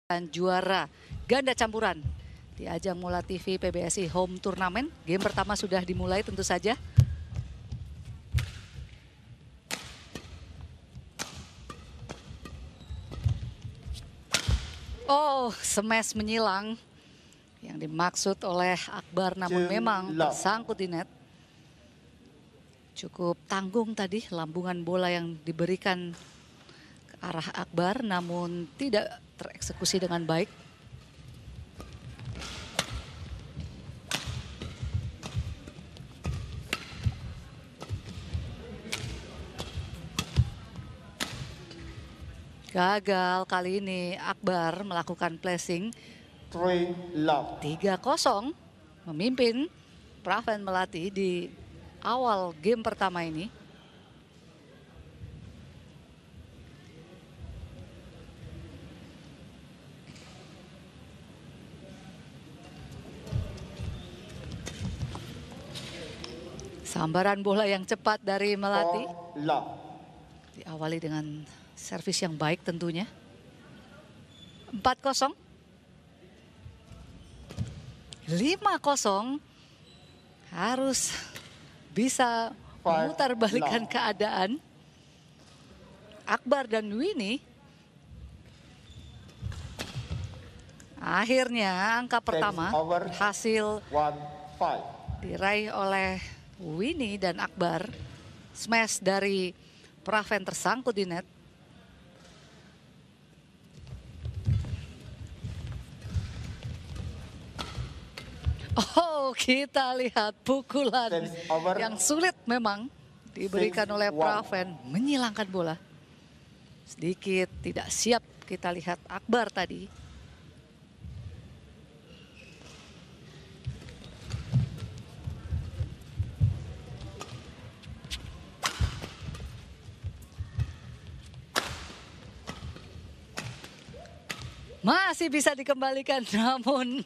Dan juara ganda campuran di ajang Mola TV PBSI Home Turnamen. Game pertama sudah dimulai tentu saja. Oh, smash menyilang yang dimaksud oleh Akbar, namun memang tersangkut di net. Cukup tanggung tadi lambungan bola yang diberikan ke arah Akbar, namun tidak tereksekusi dengan baik. Gagal kali ini Akbar melakukan placing. 3-0 memimpin Praven Melati di awal game pertama ini. Sambaran bola yang cepat dari Melati. Diawali dengan servis yang baik tentunya. 4-0. 5-0. Harus bisa memutarbalikkan keadaan. Akbar dan Winnie. Akhirnya angka pertama berhasil diraih oleh Winnie dan Akbar. Smash dari Praven tersangkut di net. Oh, kita lihat pukulan yang sulit memang diberikan oleh Praven, menyilangkan bola. Sedikit tidak siap kita lihat Akbar tadi. Masih bisa dikembalikan, namun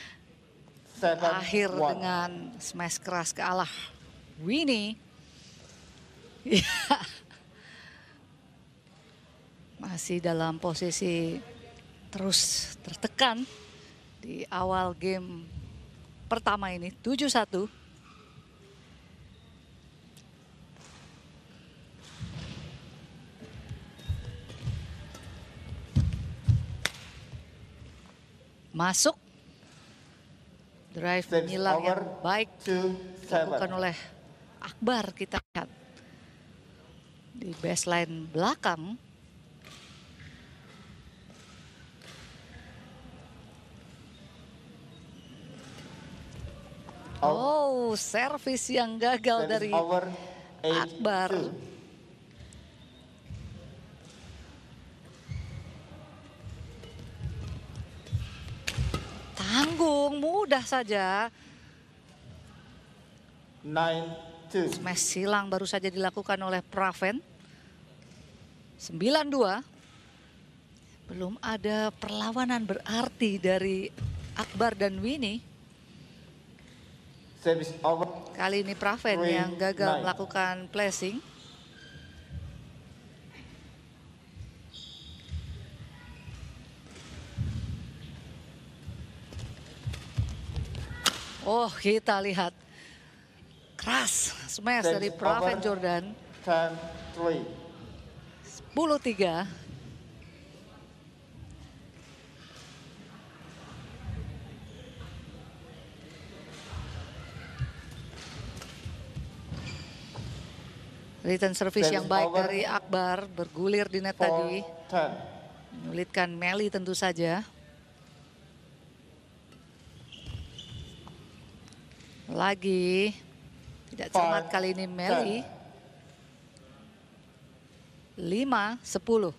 akhir dengan smash keras ke arah Winnie. Masih dalam posisi terus tertekan di awal game pertama ini. 7-1. Masuk. Drive menyilang yang baik dilakukan oleh Akbar, kita lihat di baseline belakang. Oh, servis yang gagal dari Akbar. Tanggung, mudah saja. Smash silang baru saja dilakukan oleh Praven. 9-2. Belum ada perlawanan berarti dari Akbar dan Winnie. Kali ini Praven yang gagal melakukan placing. Oh, kita lihat keras smash dari Praven Jordan. 10-3. Return service yang baik dari Akbar, bergulir di net tadi. Menyulitkan Melly tentu saja. Lagi tidak cermat kali ini Melly. 5-10.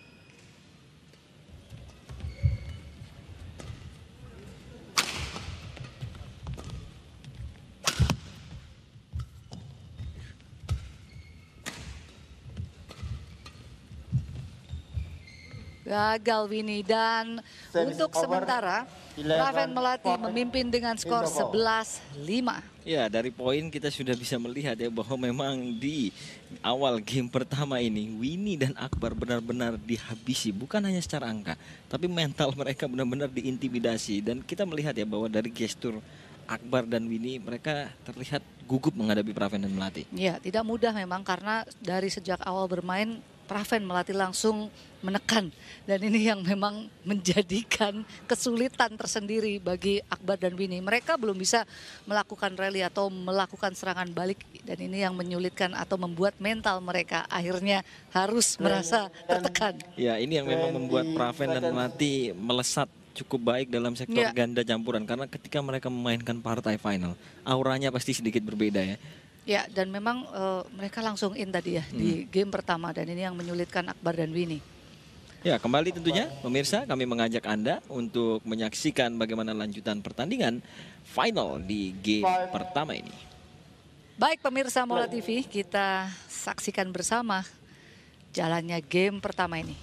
Gagal Winnie, dan untuk sementara Praven Melati memimpin dengan skor 11-5. Ya, dari poin kita sudah bisa melihat ya bahwa memang di awal game pertama ini Winnie dan Akbar benar-benar dihabisi, bukan hanya secara angka, tapi mental mereka benar-benar diintimidasi. Dan kita melihat ya bahwa dari gestur Akbar dan Winnie mereka terlihat gugup menghadapi Praven dan Melati. Ya, tidak mudah memang karena dari sejak awal bermain Praven Melati langsung menekan, dan ini yang memang menjadikan kesulitan tersendiri bagi Akbar dan Winnie. Mereka belum bisa melakukan rally atau melakukan serangan balik, dan ini yang menyulitkan atau membuat mental mereka akhirnya harus merasa tertekan. Ya, ini yang memang membuat Praven dan Melati melesat cukup baik dalam sektor ganda campuran, karena ketika mereka memainkan partai final, auranya pasti sedikit berbeda ya. Ya, dan memang mereka langsung in tadi ya di game pertama, dan ini yang menyulitkan Akbar dan Winnie. Ya, kembali tentunya pemirsa, kami mengajak Anda untuk menyaksikan bagaimana lanjutan pertandingan final di game pertama ini. Baik pemirsa Mola TV, kita saksikan bersama jalannya game pertama ini.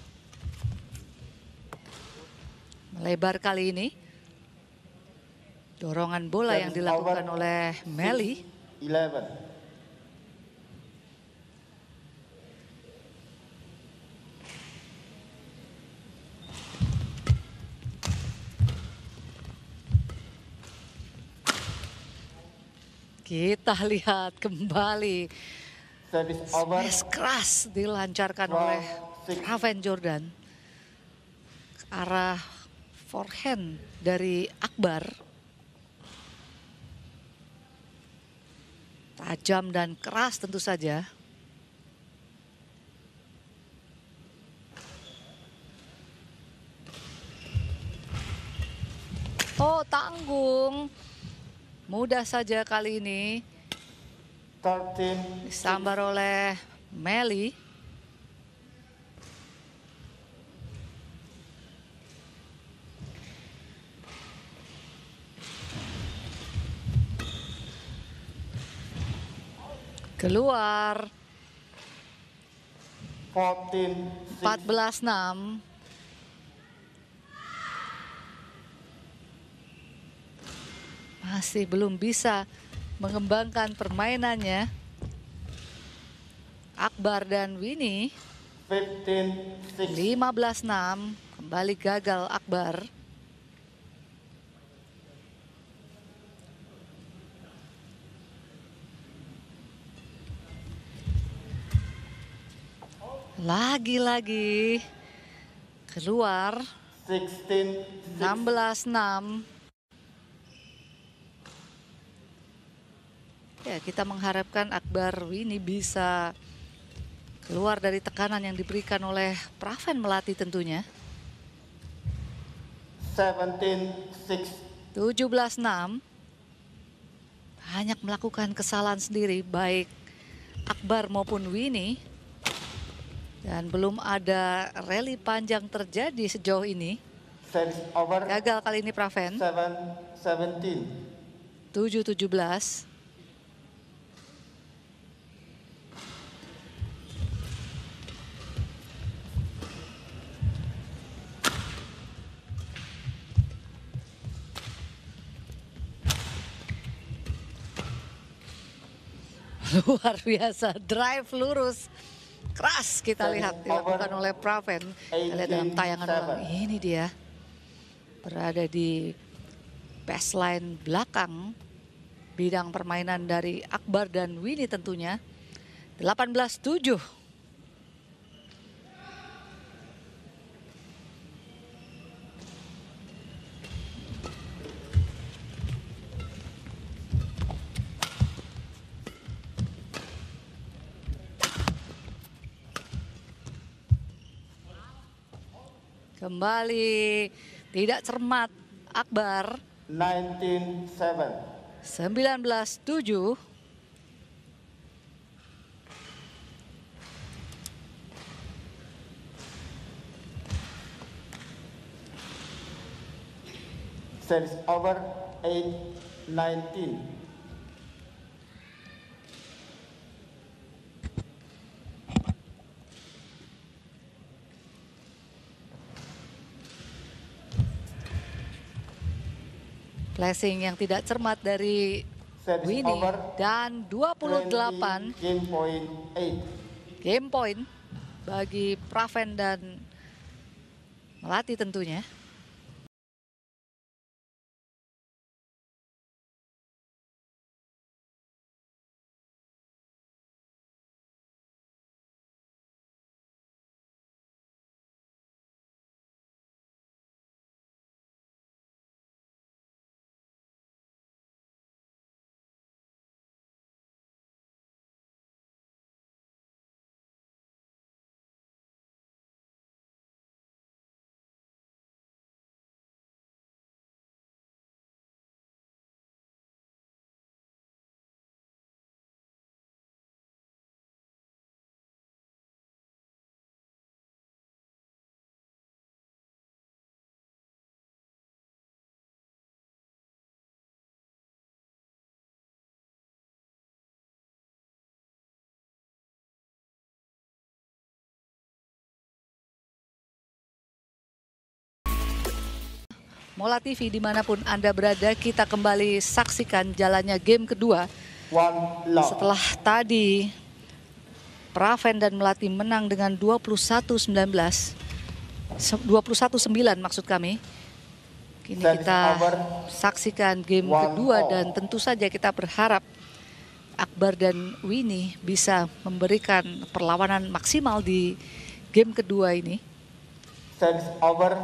Melebar kali ini, dorongan bola yang dilakukan oleh Melly. 11. Kita lihat kembali Service keras dilancarkan oleh Praven Jordan ke arah forehand dari Akbar. Tajam dan keras tentu saja. Oh, tanggung. Mudah saja kali ini. 13. Disambar oleh Melly. Keluar. 14-6. Masih belum bisa mengembangkan permainannya Akbar dan Winnie. 15-6. Kembali gagal Akbar. Lagi-lagi keluar. 16-6. Ya, kita mengharapkan Akbar Winnie bisa keluar dari tekanan yang diberikan oleh Praven Melati tentunya. 17-6. 17-6. Banyak melakukan kesalahan sendiri baik Akbar maupun Winnie. Dan belum ada rally panjang terjadi sejauh ini. Gagal kali ini Praven. 7-17. Luar biasa, drive lurus keras kita lihat dilakukan oleh Praven. Kita lihat dalam tayangan ulang, ini dia berada di baseline belakang bidang permainan dari Akbar dan Winnie tentunya. 18-7. Kembali tidak cermat Akbar. 19-7. Service over 8-19. Flashing yang tidak cermat dari Service Winnie over. dan 28 Game point 8. game point bagi Praven dan Melati tentunya. Mola TV dimanapun Anda berada, kita kembali saksikan jalannya game kedua. Setelah tadi Praven dan Melati menang dengan 21-19, 21-9 maksud kami. Kini kita saksikan game kedua dan tentu saja kita berharap Akbar dan Winnie bisa memberikan perlawanan maksimal di game kedua ini. Service over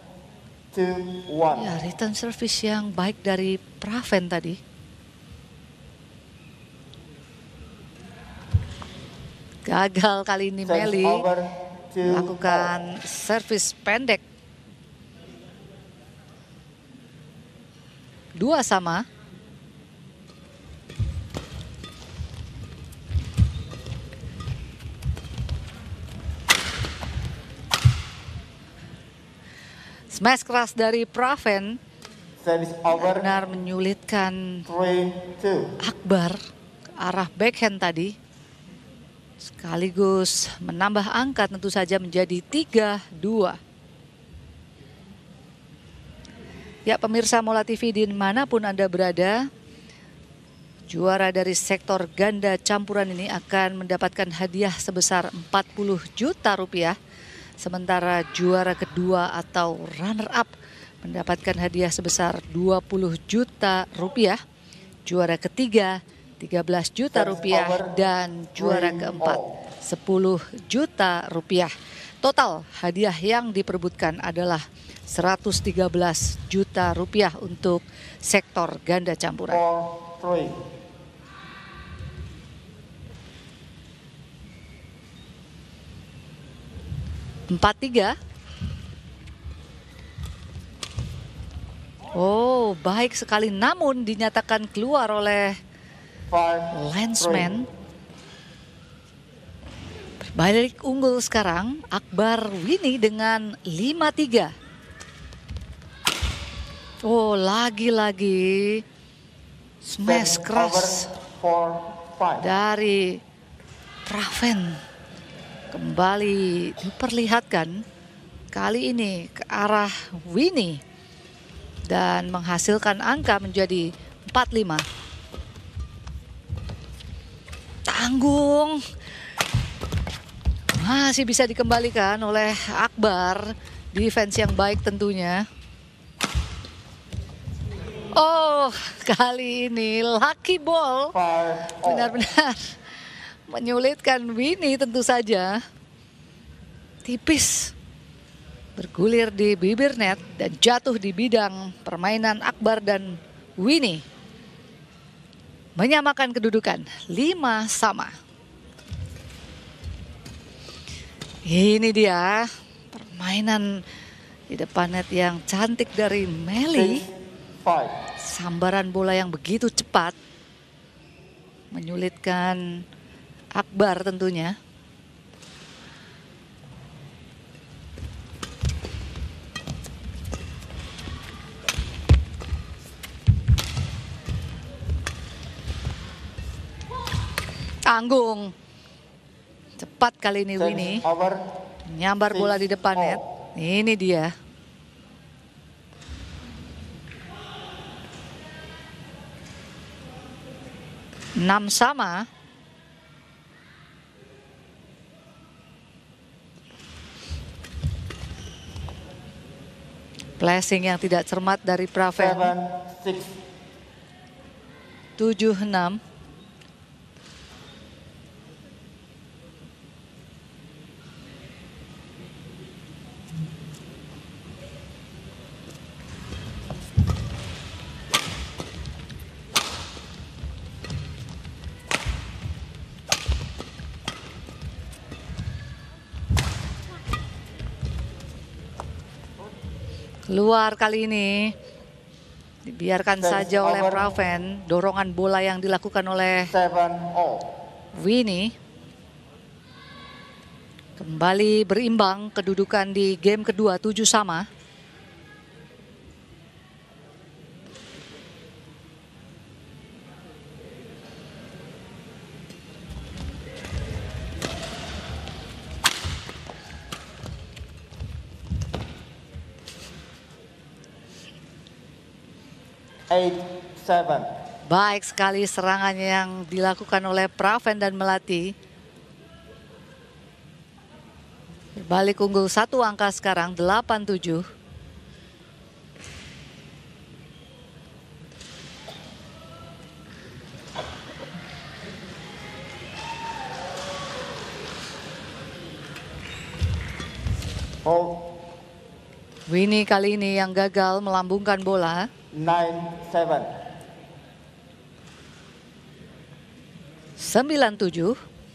2-1. Ya, return service yang baik dari Praven tadi. Gagal kali ini Meli melakukan servis pendek. 2-2. Smash keras dari Praven benar menyulitkan Akbar ke arah backhand tadi. Sekaligus menambah angka tentu saja menjadi 3-2. Ya pemirsa Mola TV dimanapun Anda berada, juara dari sektor ganda campuran ini akan mendapatkan hadiah sebesar 40 juta rupiah. Sementara juara kedua atau runner up mendapatkan hadiah sebesar 20 juta rupiah. Juara ketiga 13 juta rupiah dan juara keempat 10 juta rupiah. Total hadiah yang diperebutkan adalah 113 juta rupiah untuk sektor ganda campuran. 4-3. Oh, baik sekali namun dinyatakan keluar oleh linesman. Balik unggul sekarang Akbar Winnie dengan 5-3. Oh, lagi-lagi smash keras dari Praven. Kembali diperlihatkan kali ini ke arah Winnie dan menghasilkan angka menjadi 4-5. Tanggung. Masih bisa dikembalikan oleh Akbar. Defense yang baik tentunya. Oh, kali ini lucky ball. Benar-benar menyulitkan Winnie tentu saja. Tipis. Bergulir di bibir net dan jatuh di bidang permainan Akbar dan Winnie. Menyamakan kedudukan 5-5. Ini dia permainan di depan net yang cantik dari Meli. Sambaran bola yang begitu cepat menyulitkan Akbar tentunya. Tanggung. Cepat kali ini Winnie. Nyambar bola di depan net. Ini dia. 6 sama. Placing yang tidak cermat dari Praven. 7-6. 7-6. Keluar kali ini. Dibiarkan saja oleh Praven. Dorongan bola yang dilakukan oleh 7-all. Winnie. Kembali berimbang kedudukan di game kedua 7 sama. Eight, 7. Baik sekali serangan yang dilakukan oleh Praven dan Melati. Berbalik unggul 1 angka sekarang 8-7. Hold. Winnie kali ini yang gagal melambungkan bola. 9-7. 9-7.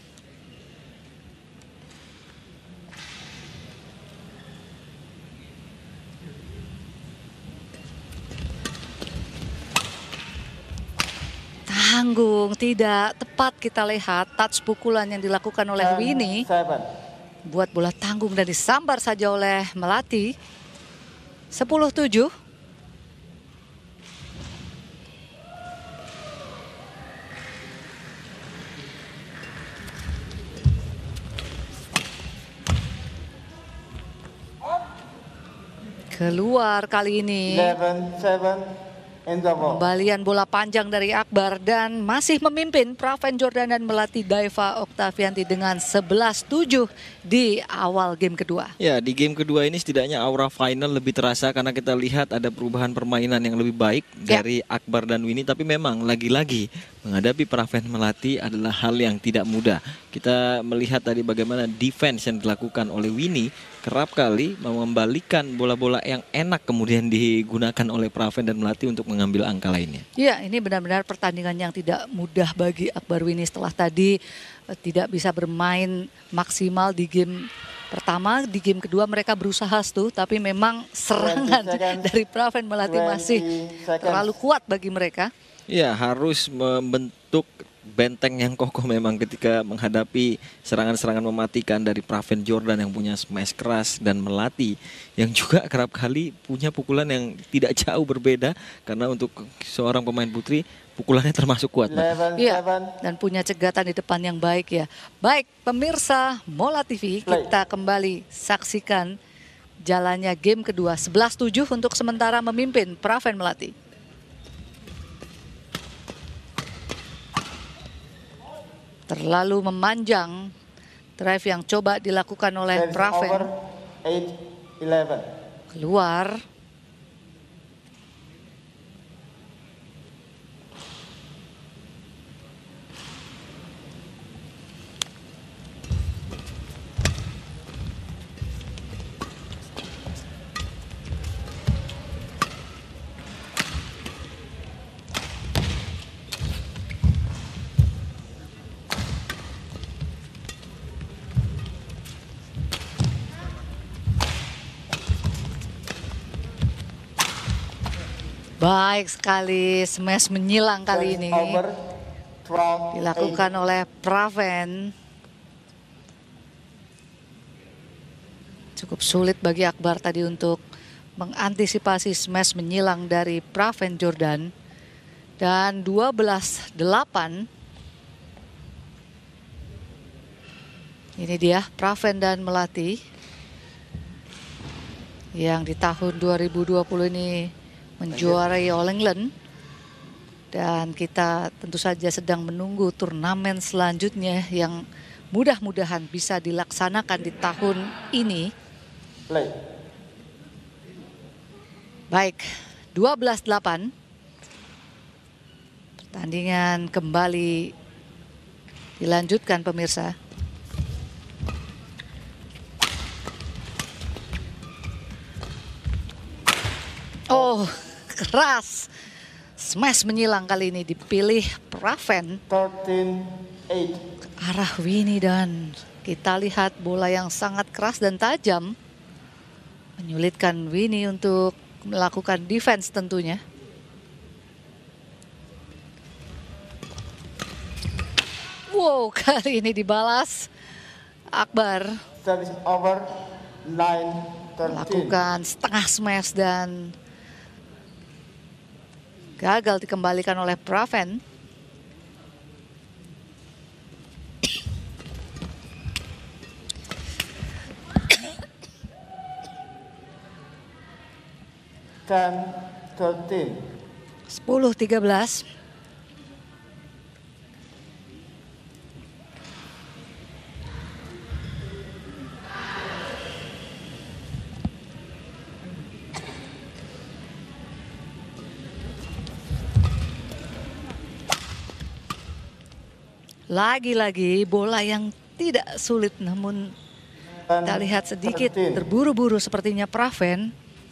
Tanggung, tidak tepat kita lihat touch pukulan yang dilakukan oleh Winnie. 7. Buat bola tanggung dan disambar saja oleh Melati. 10-7. Keluar kali ini. 11-7 in the ball. Kembalian bola panjang dari Akbar dan masih memimpin Praven Jordan dan Melati Daiva Oktavianti dengan 11-7 di awal game kedua. Ya, di game kedua ini setidaknya aura final lebih terasa karena kita lihat ada perubahan permainan yang lebih baik dari Akbar dan Winnie. Tapi memang lagi-lagi menghadapi Praven Melati adalah hal yang tidak mudah. Kita melihat tadi bagaimana defense yang dilakukan oleh Winnie kerap kali mengembalikan bola-bola yang enak kemudian digunakan oleh Praven dan Melati untuk mengambil angka lainnya. Ya, ini benar-benar pertandingan yang tidak mudah bagi Akbar Winnie setelah tadi tidak bisa bermain maksimal di game pertama. Di game kedua mereka berusaha tapi memang serangan dari Praven Melati masih terlalu kuat bagi mereka. Ya, harus membentuk benteng yang kokoh memang ketika menghadapi serangan-serangan mematikan dari Praven Jordan yang punya smash keras dan Melati yang juga kerap kali punya pukulan yang tidak jauh berbeda karena untuk seorang pemain putri pukulannya termasuk kuat. Iya, dan punya cegatan di depan yang baik ya. Baik, pemirsa Mola TV, kita kembali saksikan jalannya game kedua. 11-7 untuk sementara memimpin Praven Melati. Terlalu memanjang drive yang coba dilakukan oleh Praven. 8-11. Keluar. Baik sekali, smash menyilang kali ini dilakukan oleh Praven. Cukup sulit bagi Akbar tadi untuk mengantisipasi smash menyilang dari Praven Jordan. Dan 12-8. Ini dia Praven dan Melati yang di tahun 2020 ini menjuarai All England. Dan kita tentu saja sedang menunggu turnamen selanjutnya yang mudah-mudahan bisa dilaksanakan di tahun ini. Play. Baik, 12-8. Pertandingan kembali dilanjutkan pemirsa. Oh, keras. Smash menyilang kali ini dipilih Praven. 13-8. Ke arah Winnie dan kita lihat bola yang sangat keras dan tajam. Menyulitkan Winnie untuk melakukan defense tentunya. Wow, kali ini dibalas. Akbar Service over 9-13. melakukan setengah smash dan gagal dikembalikan oleh Praven. Ten, 13. 10-13. Lagi-lagi bola yang tidak sulit, namun kita lihat sedikit terburu-buru sepertinya Praven.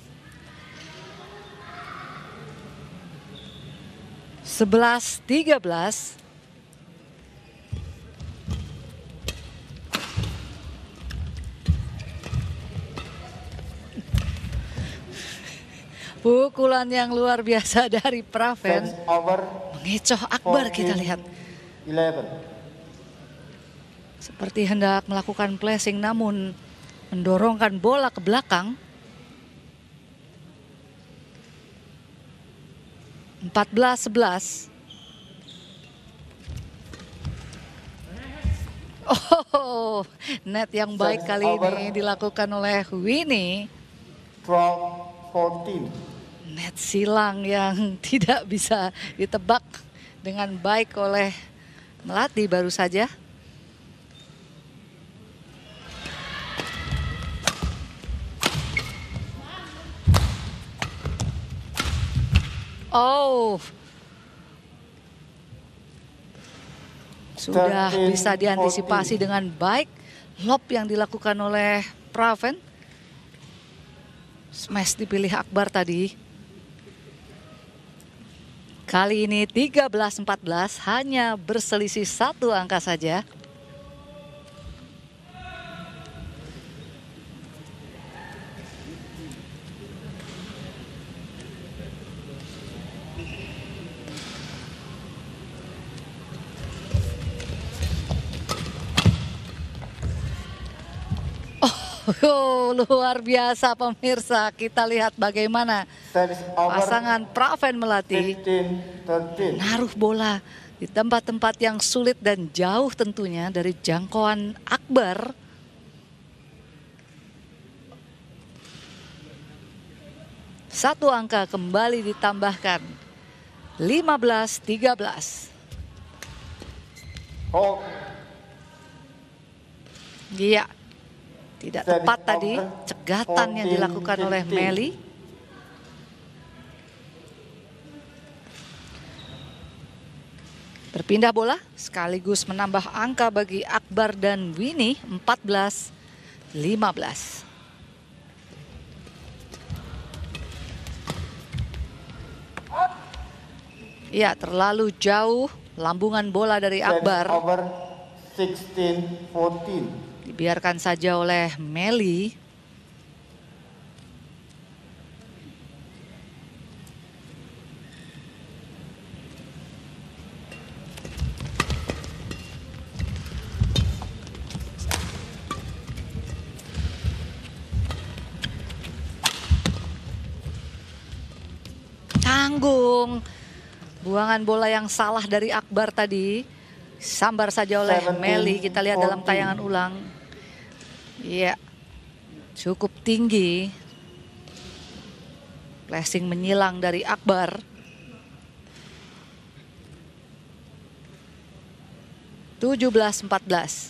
11-13. Pukulan yang luar biasa dari Praven. Service over Mengecoh Akbar, kita lihat. 11. Seperti hendak melakukan flashing namun mendorongkan bola ke belakang. 14-11. Oh, net yang baik kali ini dilakukan oleh Winnie. 12-14. Net silang yang tidak bisa ditebak dengan baik oleh Melati baru saja. Oh, sudah bisa diantisipasi dengan baik lob yang dilakukan oleh Praven. Smash dipilih Akbar tadi. Kali ini 13-14, hanya berselisih 1 angka saja. Oh, luar biasa pemirsa. Kita lihat bagaimana pasangan Praven Melati 15-13. naruh bola di tempat-tempat yang sulit dan jauh tentunya dari jangkauan Akbar. Satu angka kembali ditambahkan. 15-13. Hold. Iya. Tidak tepat tadi cegatan yang dilakukan oleh Meli. Berpindah bola sekaligus menambah angka bagi Akbar dan Winnie 14-15. Ya, terlalu jauh lambungan bola dari Akbar. Over 16-14. Dibiarkan saja oleh Meli. Tanggung. Buangan bola yang salah dari Akbar tadi. Sambar saja oleh Meli. Kita lihat dalam tayangan ulang. Iya, cukup tinggi. Flashing menyilang dari Akbar. 17-14.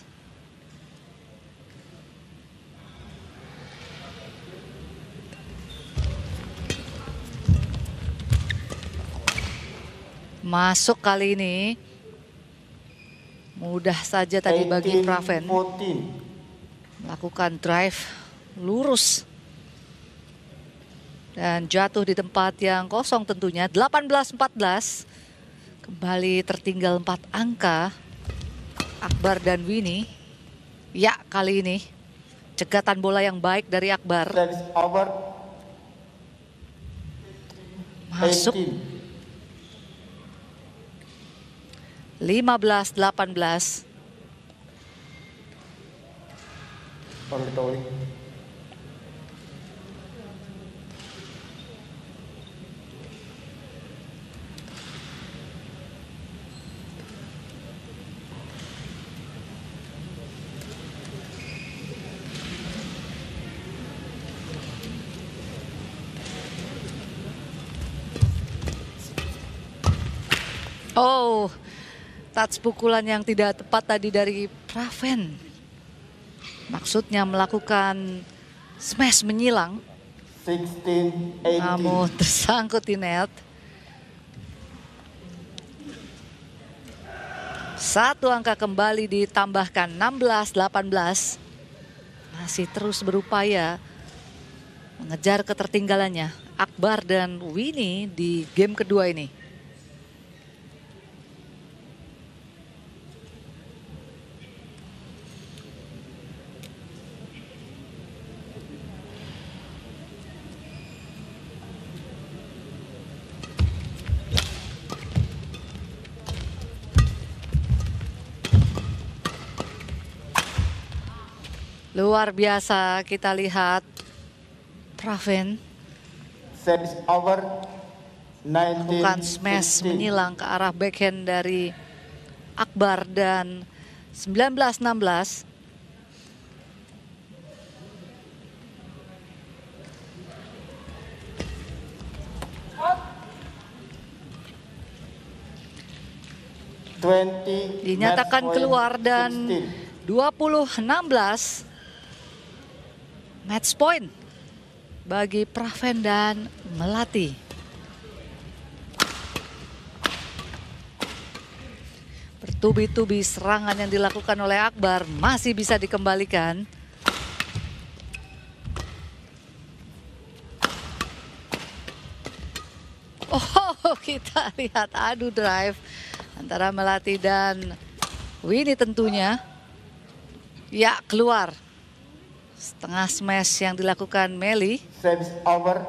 Masuk kali ini. Mudah saja tadi bagi Praven. 14. Melakukan drive lurus. Dan jatuh di tempat yang kosong tentunya. 18-14. Kembali tertinggal 4 angka. Akbar dan Winnie. Ya, kali ini cegatan bola yang baik dari Akbar. Service over. Masuk. 18. 15-18. Toli. Oh, touch pukulan yang tidak tepat tadi dari Praven. Maksudnya melakukan smash menyilang. 16-18. Namun tersangkut di net. Satu angka kembali ditambahkan 16-18. Masih terus berupaya mengejar ketertinggalannya Akbar dan Winnie di game kedua ini. Luar biasa kita lihat Praven Service over. 19. bukan smash 16. menyilang ke arah backhand dari Akbar dan 19-16. Dinyatakan keluar dan 20-16. Match point bagi Praven dan Melati. Bertubi-tubi serangan yang dilakukan oleh Akbar masih bisa dikembalikan. Oh, kita lihat adu drive antara Melati dan Winnie tentunya. Ya, keluar. Setengah smash yang dilakukan Meli. Service over.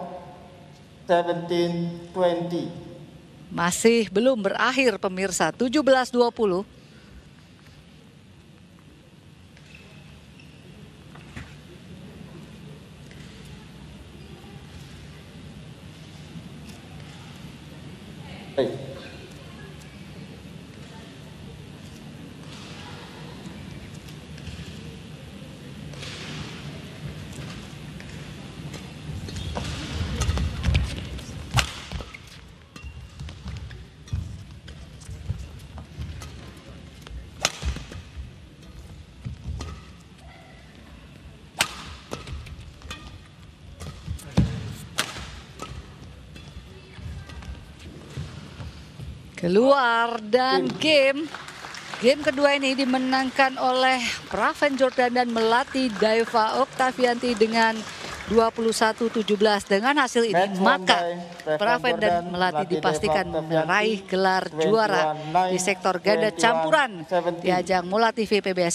17-20. Masih belum berakhir pemirsa, 17-20. Baik. Keluar dan game kedua ini dimenangkan oleh Praven Jordan dan Melati Daiva Oktavianti dengan 21-17. Dengan hasil ini maka Praven dan Melati dipastikan meraih gelar juara di sektor ganda campuran di ajang MolaTV PBS